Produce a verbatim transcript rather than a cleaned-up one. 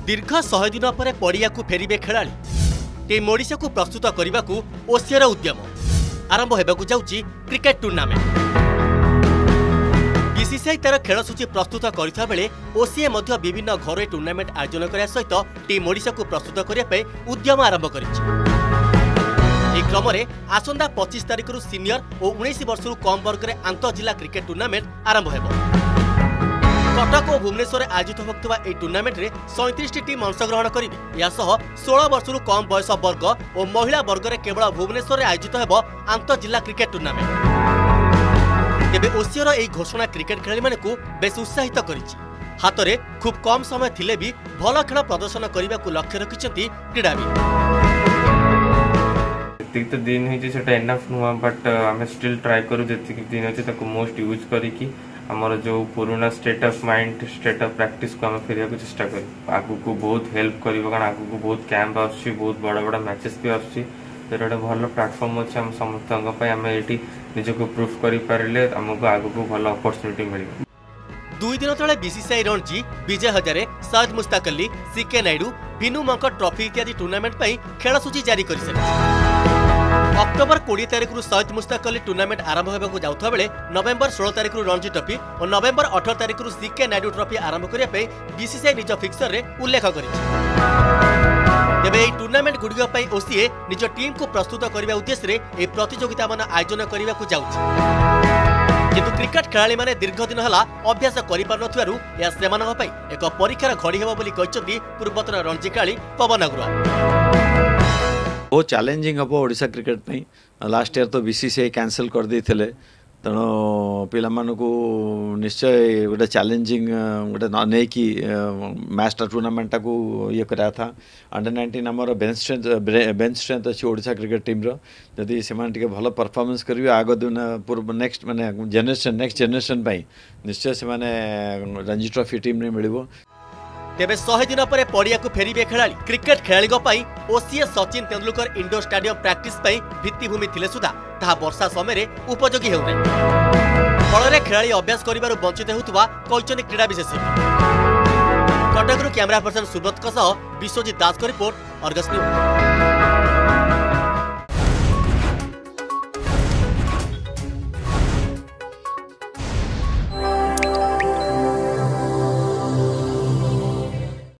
दीर्घ शहे दिन पर पड़िया को फेरिबे खेलाड़ी टीम ओडिशा को प्रस्तुत करने को ओसीआर उद्यम आरंभ होगा जाउची क्रिकेट टूर्नामेंट। बीसीसीआई तार खेलसूची प्रस्तुत करता बेले ओसीए मध्य विभिन्न घरोई टूर्नामेंट आयोजन करने सहित टीम ओडिशा को प्रस्तुत करने उद्यम आरंभ करिछि। क्रम में आसंदा पच्चीस तारिख रु सीनियर और उन्नीस वर्ष कम वर्ग में आंतर जिला क्रिकेट टूर्नामेंट आरंभ होगा। कटक और भुवनेश्वर आयोजित होता यह टूर्नामेंट में सैंतीस टीम अंशग्रहण करेंगे। या सोलह वर्ष कम बयस वर्ग और महिला वर्ग में केवल भुवनेश्वर आयोजित होगा आंतर जिला क्रिकेट टूर्नामेंट। तेबे ओसीआर यह घोषणा क्रिकेट खेलाड़ी मानू बेस उत्साहित करिछि। हाथ में खूब कम समय थिले भी भल खेल प्रदर्शन करने को लक्ष्य रखिछन्ति क्रीड़ाविद। तो दिन होता एनफ नुआ बट आम स्टिल ट्राए करूँ जी दिन अच्छे मोस्ट यूज करी आमर जो पुराना state of mind state of practice को आम फेरिया को चेष्टा कर आगु को बहुत हेल्प कर कारण आगु को बहुत कैंप आसुच्छी बहुत बड़ा बड़ा मैचेस भी आसुच्छी तो गोटे भल प्लाटफर्म अच्छे आम समस्त आम ये निजक प्रूफ करें आमको आगु को भल अपॉर्चुनिटी मिले। दुई दिन तले BCCI Ranji Vijay Hazare Syed Mushtaq Ali C K Nayudu Vinoo Mankad trophy इत्यादि टूर्नामेंट खेलसूची जारी कर अक्टोबर बीस तारिख रु सैयद मुश्ताक अली टूर्नामेंट आरंभ होगा जाउथा बेले नवेम्बर सोलह तारिख रु रणजी ट्रॉफी और नवेम्बर अठारह तारिख रु सीके नायडू ट्रॉफी आरंभ करने बीसीसीआई निज फिक्सर रे उल्लेख करिछि। तेबे एही टूर्नामेंट गुड़िक ओसीए निज टीम को प्रस्तुत करने उद्देश्य रे प्रतियोगिता मान आयोजन करने को जाउछि। किंतु क्रिकेट खेलाड़ी माने दीर्घ दिन हला अभ्यास करि पार नथिबारु या सेमानक पई एक परीक्षार घड़ी हेबो बोली कहिसथि पूर्वतन रणजी खेलाड़ी पवन अग्रवाल। बहुत चैलेंजिंग हम ओडिशा क्रिकेट पई लास्ट ईयर तो बीसीसीआई कैंसल कर दी तेणु पिला को निश्चय गोटे चैलेंजिंग गोटे नहीं कि मैच टूर्नामेंट को ये कराया था। अंडर नाइंटीन आमर बेंच स्ट्रेंथ बेंच स्ट्रेंथ अच्छी ओडिशा क्रिकेट टीम जदि से भल परफॉर्मेंस करेंगे आग दिन पूर्व नेक्स्ट माने जेनेरेशन नेक्स्ट जेनेरेशन निश्चय से रणजी ट्रॉफी टीम ने मिल। तेबे शहे दिन पर पड़िया को फेरिबे खेलाड़ी क्रिकेट खेलाड़ी OCA Sachin Tendulkar indoor stadium practice भित्तिभूमि थिले सुधा ताहा वर्षा समय उपयोगी हेउनै फल खेलाड़ी अभ्यास करिबारु वंचित हेउथुवा कहिसथि क्रीड़ा विशेषज्ञ। कटकरू कैमरा पर्सन सुब्रत विश्वजीत दास को रिपोर्ट अर्गस न्यूज।